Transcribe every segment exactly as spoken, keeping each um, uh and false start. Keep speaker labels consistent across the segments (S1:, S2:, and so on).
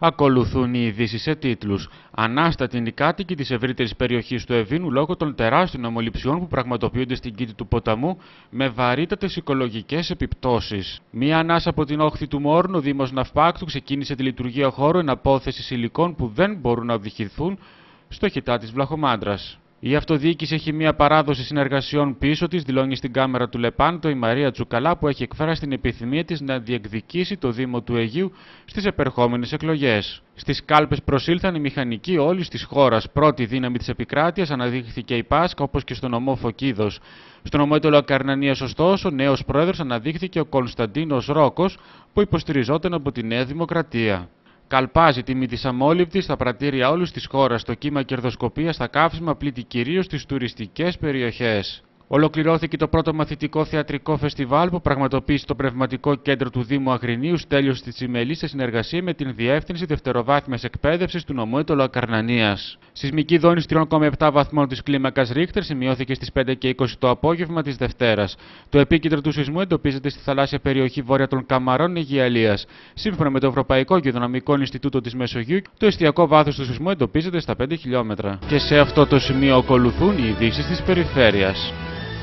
S1: Ακολουθούν οι ειδήσεις σε τίτλους. Ανάστατοι είναι οι κάτοικοι της ευρύτερης περιοχής του Ευήνου λόγω των τεράστιων αμμολυψιών που πραγματοποιούνται στην κήτη του ποταμού με βαρύτατες οικολογικές επιπτώσεις. Μία ανάσα από την όχθη του Μόρνου, ο Δήμος Ναυπάκτου ξεκίνησε τη λειτουργία χώρου εναπόθεσης υλικών που δεν μπορούν να οδηγηθούν στο χιτά της Βλαχομάντρας. Η αυτοδιοίκηση έχει μια παράδοση συνεργασιών πίσω της, δηλώνει στην κάμερα του Λεπάντο η Μαρία Τσουκαλά, που έχει εκφράσει την επιθυμία της να διεκδικήσει το Δήμο του Αιγείου στις επερχόμενες εκλογές. Στις κάλπες προσήλθαν οι μηχανικοί όλης της χώρας. Πρώτη δύναμη της επικράτειας αναδείχθηκε η Πάσκα, όπως και στο νομό Φωκίδος. Στο νομό Ακαρνανίας, ωστόσο, νέος πρόεδρος αναδείχθηκε ο Κωνσταντίνος Ρόκος, που υποστηριζόταν από τη Νέα Δημοκρατία. Καλπάζει τιμή της αμόλυβτης στα πρατήρια όλης της χώρας. Το κύμα κερδοσκοπίας στα καύσιμα πλήττει κυρίως τις τουριστικές περιοχές. Ολοκληρώθηκε το πρώτο μαθητικό θεατρικό φεστιβάλ που πραγματοποίησε το Πνευματικό Κέντρο του Δήμου Αγρινίου Στέλιος Τσιμελής σε συνεργασία με την Διεύθυνση Δευτεροβάθμιας Εκπαίδευσης του νομού Ακαρνανίας. Σεισμική δόνηση τρία κόμμα επτά βαθμών της κλίμακας Ρίχτερ σημειώθηκε στις πέντε και είκοσι το απόγευμα της Δευτέρας. Το επίκεντρο του σεισμού εντοπίζεται στη θαλάσσια περιοχή βόρεια των Καμαρών Αιγιαλίας. Σύμφωνα με το Ευρωπαϊκό Γεωδυναμικό Ινστιτούτο της Μεσογείου, το εστιακό βάθος του σεισμού εντοπίζεται στα πέντε χιλιόμετρα. Και σε αυτό το σημείο ακολουθούν οι ειδήσεις της περιφέρειας.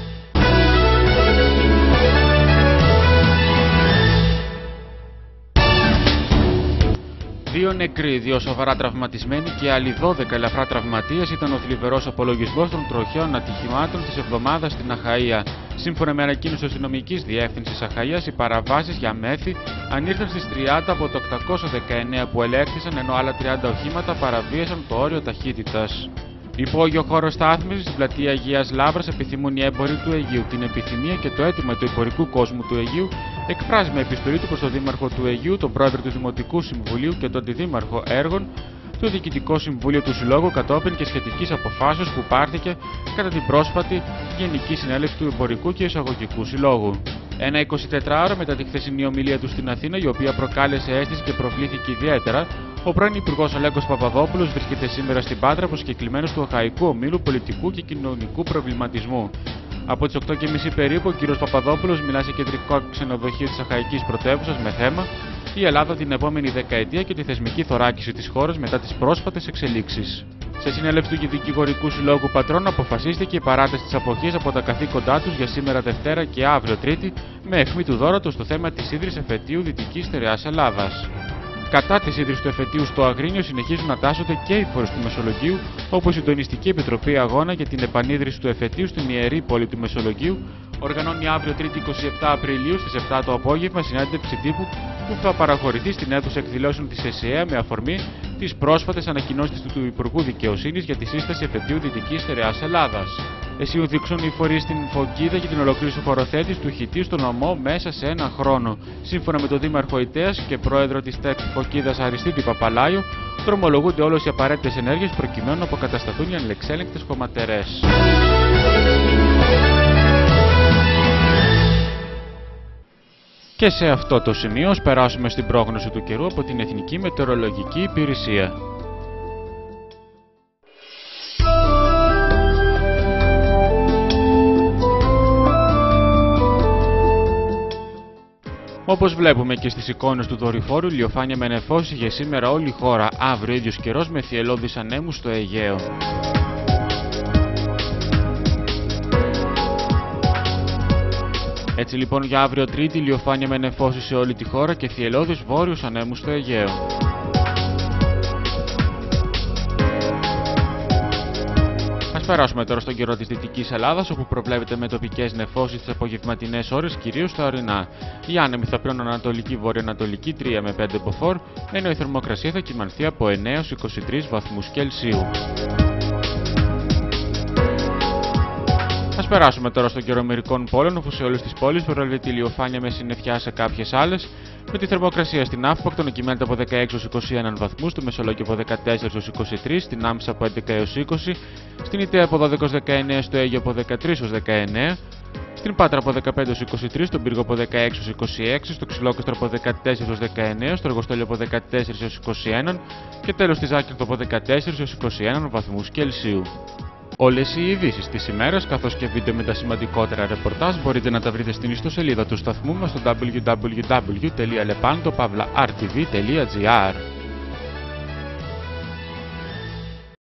S1: Δύο νεκροί, δύο σοβαρά τραυματισμένοι και άλλοι δώδεκα ελαφρά τραυματίες ήταν ο θλιβερός απολογισμός των τροχαίων ατυχημάτων της εβδομάδας στην Αχαΐα. Σύμφωνα με ανακοίνωση της Αστυνομικής Διεύθυνσης Αχαΐας, οι παραβάσεις για μέθη ανήρθαν στις τριάντα από το οκτακόσια δεκαεννέα που ελέγχθησαν, ενώ άλλα τριάντα οχήματα παραβίασαν το όριο ταχύτητας. Υπόγειο χώρο στάθμισης στην πλατεία Αγίας Λαύρας επιθυμούν οι έμποροι του Αιγείου. Την επιθυμία και το αίτημα του εμπορικού κόσμου του Αιγείου εκφράζει με επιστολή του προς τον Δήμαρχο του Αιγείου, τον Πρόεδρο του Δημοτικού Συμβουλίου και τον Αντιδήμαρχο Έργων, το Διοικητικό Συμβούλιο του Συλλόγου κατόπιν και σχετικής αποφάσεως που πάρθηκε κατά την πρόσφατη Γενική Συνέλευση του Εμπορικού και Εισαγωγικού Συλλόγου. Ένα εικοσιτετράωρο μετά τη χθεσινή ομιλία του στην Αθήνα, η οποία προκάλεσε αίσθηση και προβλήθηκε ιδιαίτερα, ο πρώην Υπουργός Αλέγκος Παπαδόπουλος βρίσκεται σήμερα στην Πάτρα προσκεκλημένος του Αχαϊκού Ομίλου Πολιτικού και Κοινωνικού Προβληματισμού. Από τις οκτώ και μισή περίπου, ο κ. Παπαδόπουλος μιλά σε κεντρικό ξενοδοχείο της Αχαϊκής Πρωτεύουσας με θέμα η Ελλάδα την επόμενη δεκαετία και τη θεσμική θωράκιση της χώρας μετά τις πρόσφατες εξελίξεις. Σε συνέλευση του Δικηγορικού Συλλόγου Πατρών αποφασίστηκε η παράταση της αποχής από τα καθήκοντά τους για σήμερα Δευτέρα και αύριο Τρίτη, με αιχμή του δώρατος στο θέμα της ίδρυσης εφετείου Δυτικής Στερεάς Ελλάδας. Κατά τη ίδρυση του εφετείου στο Αγρίνιο συνεχίζουν να τάσσονται και οι φορείς του Μεσολογγίου, όπου η Συντονιστική Επιτροπή Αγώνα για την επανίδρυση του εφετείου στην Ιερή Πόλη του Μεσολογγίου οργανώνει αύριο Τρίτη εικοστή εβδόμη Απριλίου στις επτά το απόγευμα συνέντευξη τύπου που θα παραχωρηθεί στην αίθουσα εκδηλώσεων της ΕΣΕΑ με αφορμή τις πρόσφατες ανακοινώσεις του Υπουργού Δικαιοσύνης για τη σύσταση εφετείου Δυτικής Στερεάς Ελλάδας. Αισιοδείξουν οι φορείς στην Φωκίδα για την ολοκλήρωση του χωροθέτης του χιτίου στο νομό μέσα σε ένα χρόνο. Σύμφωνα με τον Δήμαρχο Ιτέας και πρόεδρο της ΤΕΚ Φωκίδας Αριστίδη Παπαλάιο, δρομολογούνται όλες οι απαραίτητες ενέργειες προκειμένου να αποκατασταθούν οι ανελεξέλεγκτες χωματερές. Και σε αυτό το σημείο ας περάσουμε στην πρόγνωση του καιρού από την Εθνική Μετεωρολογική Υπηρεσία. Όπως βλέπουμε και στις εικόνες του δορυφόρου, ηλιοφάνεια με νεφώσεις για σήμερα όλη η χώρα. Αύριο ίδιος καιρός με θυελλώδεις ανέμους στο Αιγαίο. Έτσι λοιπόν για αύριο Τρίτη, ηλιοφάνεια με νεφώσεις σε όλη τη χώρα και θυελλώδεις βόρειους ανέμους στο Αιγαίο. Ας περάσουμε τώρα στον καιρό της Δυτικής Ελλάδας, όπου προβλέπεται με τοπικές νεφώσεις τις απογευματινές ώρες, κυρίως στα ορεινά. Οι άνεμοι θα πλέουν ανατολική βορειοανατολική τρία με πέντε μποφόρ, ενώ η θερμοκρασία θα κυμανθεί από εννέα έως είκοσι τρεις βαθμούς Κελσίου. Ας περάσουμε τώρα στον καιρό μερικών πόλεων, όπου σε όλες τις πόλεις προβλέπεται ηλιοφάνεια με συννεφιά σε κάποιες άλλες, με τη θερμοκρασία στην Αύπακτο να κυμαίνεται από δεκαέξι έως είκοσι ένα βαθμούς, στο Μεσολόγγιο από δεκατέσσερα έως είκοσι τρία, στην Άμψα από έντεκα έως είκοσι, στην Ιταία από δώδεκα έως δεκαεννέα, στο Αίγιο από δεκατρείς έως δεκαεννέα, στην Πάτρα από δεκαπέντε έως είκοσι τρία, στον Πύργο από δεκαέξι έως είκοσι έξι, στο Ξυλόκαστρο από δεκατέσσερα έως δεκαεννέα, στο Αργοστόλιο από δεκατέσσερα έως είκοσι ένα και τέλος στη Ζάκυνθο από δεκατέσσερα έως είκοσι ένα βαθμούς Κελσίου. Όλες οι ειδήσεις της ημέρας καθώς και βίντεο με τα σημαντικότερα ρεπορτάζ μπορείτε να τα βρείτε στην ιστοσελίδα του σταθμού μας στο double-u double-u double-u τελεία lepando pavla r t v τελεία g r.